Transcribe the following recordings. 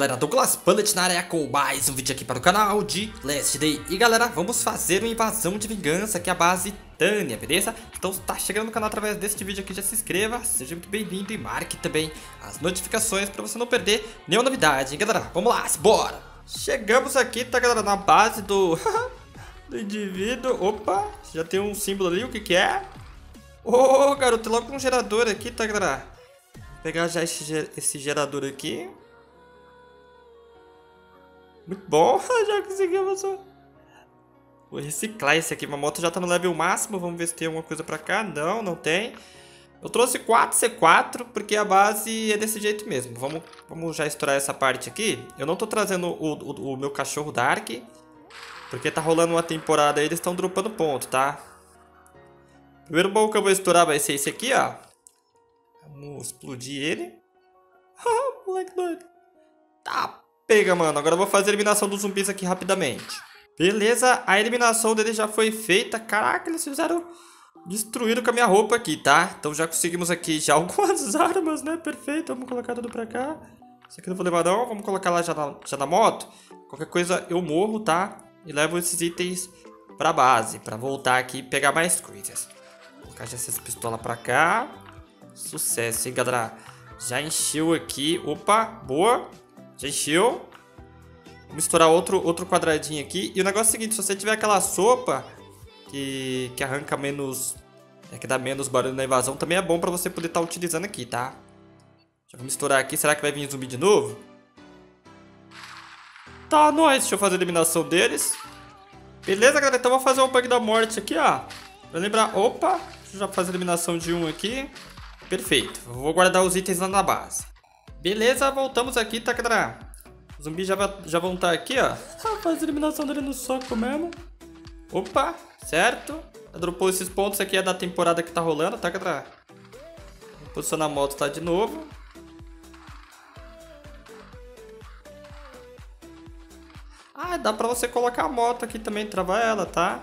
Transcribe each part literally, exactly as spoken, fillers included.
galera, Douglas Bullet na área com mais um vídeo aqui para o canal de Last Day. E galera, vamos fazer uma invasão de vingança aqui à base Tânia, beleza? Então se tá chegando no canal através deste vídeo aqui, já se inscreva, seja muito bem-vindo e marque também as notificações para você não perder nenhuma novidade, hein galera? Vamos lá, bora! Chegamos aqui, tá galera, na base do, do indivíduo. Opa, já tem um símbolo ali, o que que é? Ô oh, garoto, tem logo um gerador aqui, tá galera? Vou pegar já esse, esse gerador aqui. Muito bom, já conseguimos. Vou reciclar esse aqui. Minha moto já tá no level máximo. Vamos ver se tem alguma coisa pra cá. Não, não tem. Eu trouxe quatro C quatro porque a base é desse jeito mesmo. Vamos, vamos já estourar essa parte aqui. Eu não tô trazendo o, o, o meu cachorro Dark, porque tá rolando uma temporada aí, eles estão dropando ponto, tá? Primeiro baú que eu vou estourar vai ser esse aqui, ó. Vamos explodir ele. Ah, moleque doido. Tá. Pega, mano. Agora eu vou fazer a eliminação dos zumbis aqui rapidamente. Beleza, a eliminação dele já foi feita. Caraca, eles fizeram... Destruíram com a minha roupa aqui, tá? Então já conseguimos aqui já algumas armas, né? Perfeito, vamos colocar tudo pra cá. Isso aqui eu não vou levar não, vamos colocar lá já na, já na moto. Qualquer coisa eu morro, tá? E levo esses itens pra base, pra voltar aqui e pegar mais coisas. Vou colocar já essas pistolas pra cá. Sucesso, hein, galera? Já encheu aqui. Opa, boa. Já encheu. Vamos estourar outro, outro quadradinho aqui. E o negócio é o seguinte, se você tiver aquela sopa que, que arranca menos... É, que dá menos barulho na invasão, também é bom pra você poder estar tá utilizando aqui, tá? Já vamos estourar aqui. Será que vai vir zumbi de novo? Tá, nós. Deixa eu fazer a eliminação deles. Beleza, galera? Então vou fazer o bug da morte aqui, ó. Pra lembrar... Opa! Deixa eu já fazer a eliminação de um aqui. Perfeito. Vou guardar os itens lá na base. Beleza, voltamos aqui, tá, galera? Os zumbis já, já vão estar aqui, ó. Faz a eliminação dele no soco mesmo. Opa, certo. Já dropou esses pontos aqui, é da temporada que tá rolando, tá, galera? Vou posicionar a moto, tá, de novo. Ah, dá pra você colocar a moto aqui também, travar ela, tá?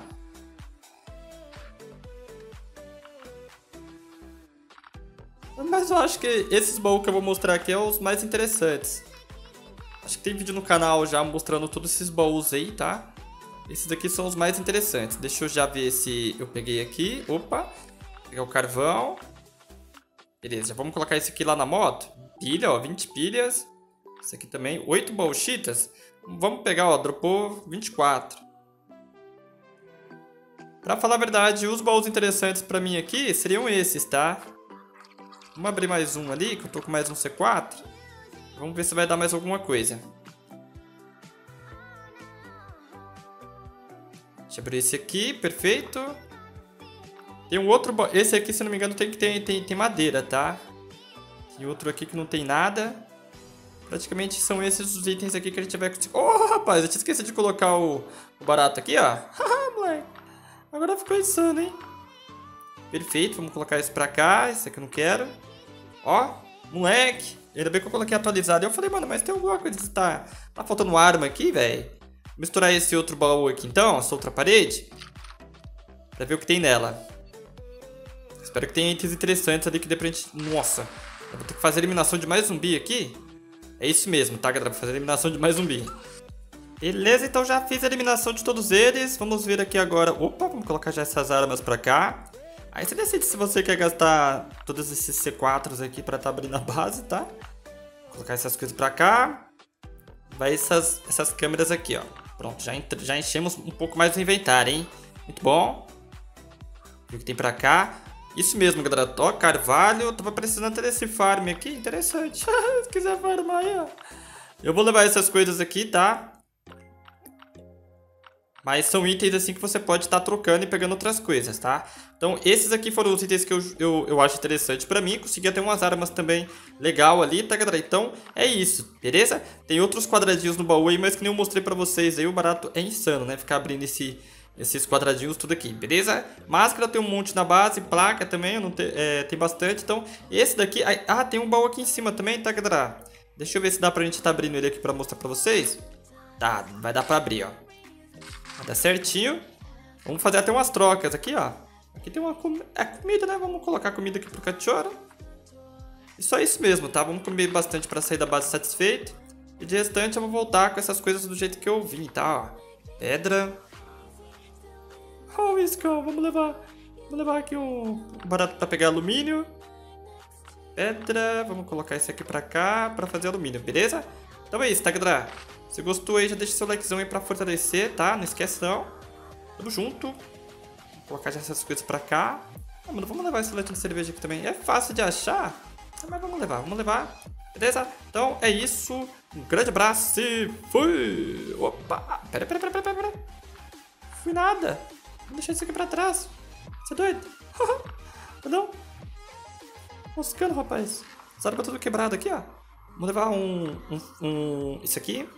Mas eu acho que esses baús que eu vou mostrar aqui são os mais interessantes. Acho que tem vídeo no canal já mostrando todos esses baús aí, tá? Esses aqui são os mais interessantes. Deixa eu já ver se eu peguei aqui. Opa! Pegar o carvão. Beleza, já vamos colocar esse aqui lá na moto. Pilha, ó, vinte pilhas. Esse aqui também, oito baúchitas. Vamos pegar, ó, dropou vinte e quatro. Pra falar a verdade, os baús interessantes pra mim aqui seriam esses, tá? Vamos abrir mais um ali, que eu tô com mais um C quatro. Vamos ver se vai dar mais alguma coisa. Deixa eu abrir esse aqui, perfeito. Tem um outro... Esse aqui, se não me engano, tem que ter tem, tem madeira, tá? Tem outro aqui que não tem nada. Praticamente são esses os itens aqui que a gente vai conseguir... Oh, rapaz, eu tinha esquecido de colocar o, o barato aqui, ó. Haha, moleque. Agora ficou insano, hein? Perfeito, vamos colocar esse pra cá. Esse aqui eu não quero. Ó, moleque. Ainda bem que eu coloquei atualizado. Eu falei, mano, mas tem alguma coisa que tá, tá faltando arma aqui, velho. Misturar esse outro baú aqui então, essa outra parede. Pra ver o que tem nela. Espero que tenha itens interessantes ali que dê pra gente... Nossa, eu vou ter que fazer a eliminação de mais zumbi aqui. É isso mesmo, tá, galera? Vou fazer a eliminação de mais zumbi. Beleza, então já fiz a eliminação de todos eles. Vamos ver aqui agora... Opa, vamos colocar já essas armas pra cá. Aí você decide se você quer gastar todos esses C quatros aqui pra estar abrindo a base, tá? Vou colocar essas coisas pra cá. Vai essas, essas câmeras aqui, ó. Pronto, já, já enchemos um pouco mais do inventário, hein? Muito bom. O que tem pra cá? Isso mesmo, galera. Ó, carvalho. Eu tava precisando ter esse farm aqui. Interessante. Se quiser farmar aí, ó. Eu vou levar essas coisas aqui, tá? Mas são itens assim que você pode estar trocando e pegando outras coisas, tá? Então esses aqui foram os itens que eu, eu, eu acho interessante pra mim. Consegui até umas armas também legal ali, tá, galera? Então é isso, beleza? Tem outros quadradinhos no baú aí, mas que nem eu mostrei pra vocês aí, o barato é insano, né? Ficar abrindo esse, esses quadradinhos tudo aqui, beleza? Máscara tem um monte na base, placa também, eu não te, é, tem bastante. Então esse daqui... Ah, tem um baú aqui em cima também, tá, galera? Deixa eu ver se dá pra gente estar abrindo ele aqui pra mostrar pra vocês. Tá, vai dar pra abrir, ó. Vai dar certinho. Vamos fazer até umas trocas aqui, ó. Aqui tem uma com... é, comida, né? Vamos colocar comida aqui pro cachorro. E só isso mesmo, tá? Vamos comer bastante pra sair da base satisfeito. E de restante eu vou voltar com essas coisas do jeito que eu vim, tá? Ó, pedra. Oh, isca, vamos levar. Vamos levar aqui um barato pra pegar alumínio. Pedra, vamos colocar esse aqui pra cá pra fazer alumínio, beleza? Então é isso, tá, galera? Se gostou aí, já deixa seu likezão aí pra fortalecer, tá? Não esquece não. Tamo junto. Vou colocar já essas coisas pra cá. Ah, mano, vamos levar esse leite de cerveja aqui também. É fácil de achar, mas vamos levar, vamos levar. Beleza? Então é isso. Um grande abraço e fui! Opa! Pera, pera, pera, pera, pera. Fui nada. Vou deixar isso aqui pra trás. Você é doido? Não. Moscando, rapaz. As árvores tudo quebrado aqui, ó. Vamos levar um, um, um... Isso aqui.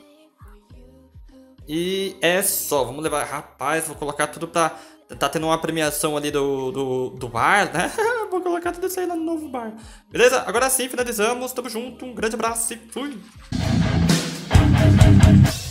E é só. Vamos levar... Rapaz, vou colocar tudo pra... Tá tendo uma premiação ali do, do, do bar, né? Vou colocar tudo isso aí no novo bar. Beleza? Agora sim, finalizamos. Tamo junto. Um grande abraço e fui!